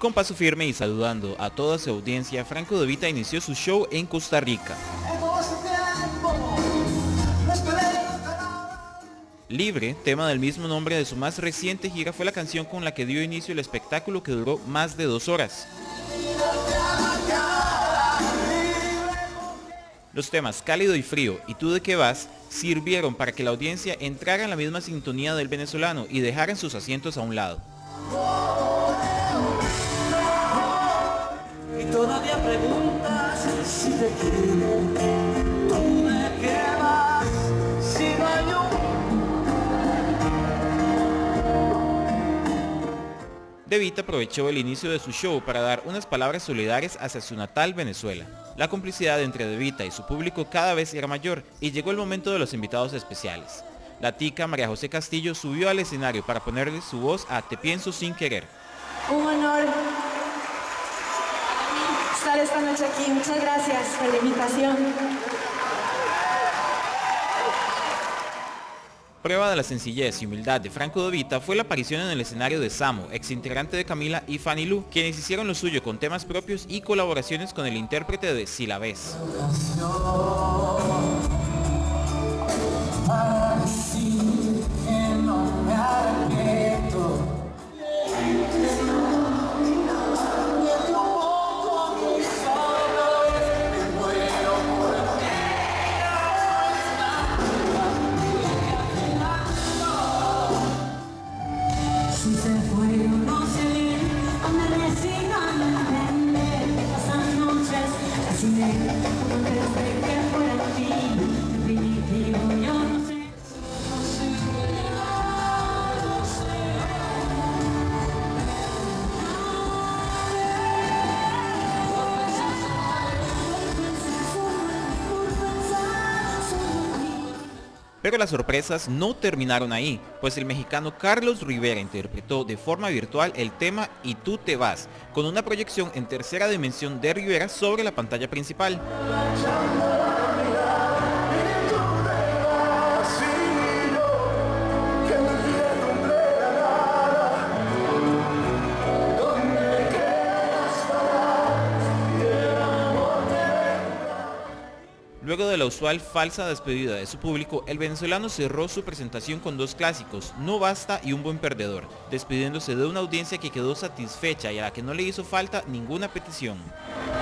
Con paso firme y saludando a toda su audiencia, Franco De Vita inició su show en Costa Rica. Libre, tema del mismo nombre de su más reciente gira, fue la canción con la que dio inicio el espectáculo, que duró más de 2 horas. Los temas Cálido y Frío y Tú de qué vas sirvieron para que la audiencia entrara en la misma sintonía del venezolano y dejaran sus asientos a un lado. Y todavía preguntas si te quiero, tú de qué vas, si no hay De Vita aprovechó el inicio de su show para dar unas palabras solidarias hacia su natal Venezuela. La complicidad entre De Vita y su público cada vez era mayor y llegó el momento de los invitados especiales. La tica María José Castillo subió al escenario para ponerle su voz a Te pienso sin querer. Un honor estar esta noche aquí. Muchas gracias por la invitación. Prueba de la sencillez y humildad de Franco De Vita fue la aparición en el escenario de Samo, ex integrante de Camila, y Fanny Lu, quienes hicieron lo suyo con temas propios y colaboraciones con el intérprete de Si la ves. Pero las sorpresas no terminaron ahí, pues el mexicano Carlos Rivera interpretó de forma virtual el tema Y tú te vas, con una proyección en tercera dimensión de Rivera sobre la pantalla principal. Luego de la usual falsa despedida de su público, el venezolano cerró su presentación con 2 clásicos, No basta y Un buen perdedor, despidiéndose de una audiencia que quedó satisfecha y a la que no le hizo falta ninguna petición.